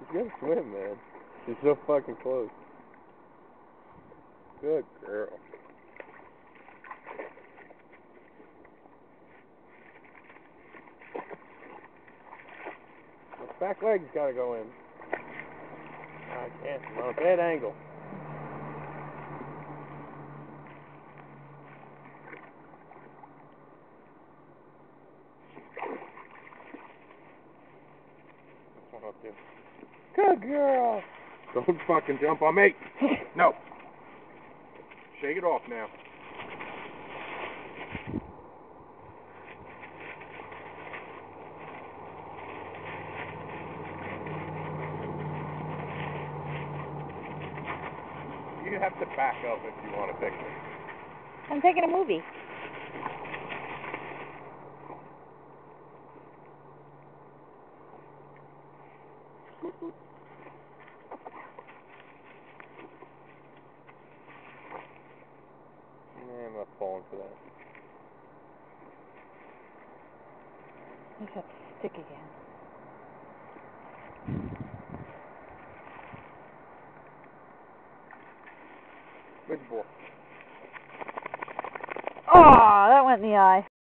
She's gonna swim, man. She's so fucking close. Good girl. The back leg's gotta go in. I can't. I'm on a bad angle. That's what I'll do. Good girl. Don't fucking jump on me. No. Shake it off now. You have to back up if you want a picture. I'm taking a movie. I'm not falling for that. There's that stick again. Good ball. Oh, that went in the eye.